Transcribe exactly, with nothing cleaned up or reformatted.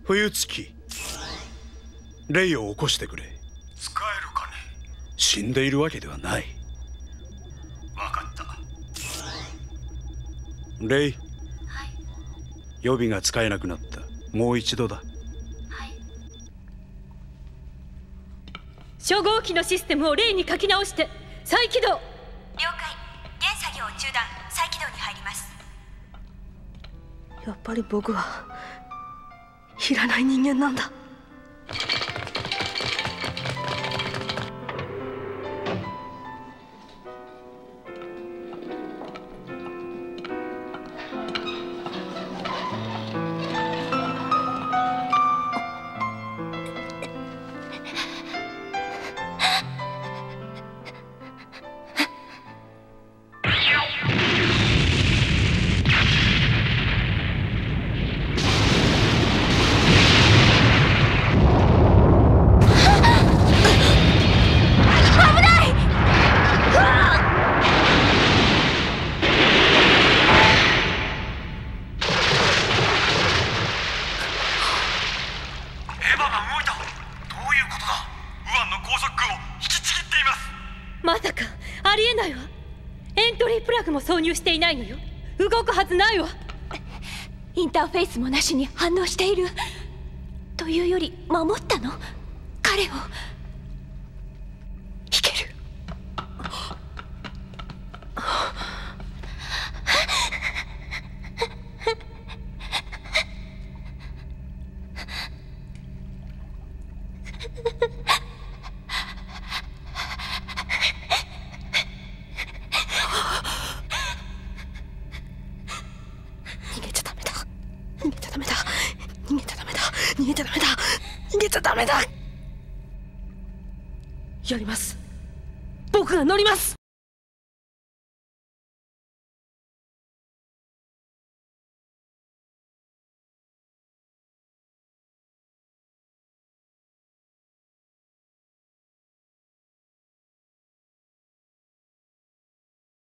冬月、レイを起こしてくれ。 使えるかね。 死んでいるわけではない。 分かった。 レイ、 はい。 予備が使えなくなった。もう一度だ。 はい。 初号機のシステムをレイに書き直して再起動。了解。現作業を中断。再起動に入ります。 やっぱり僕はいらない人間なんだ。 まさかありえないわ。エントリープラグも挿入していないのよ。動くはずないわ。 インターフェースもなしに反応している。というより守ったの？彼を。いける。逃げちゃダメだ。逃げちゃダメだ。逃げちゃダメだ。逃げちゃダメだ。逃げちゃダメだ。 やります。僕が乗ります。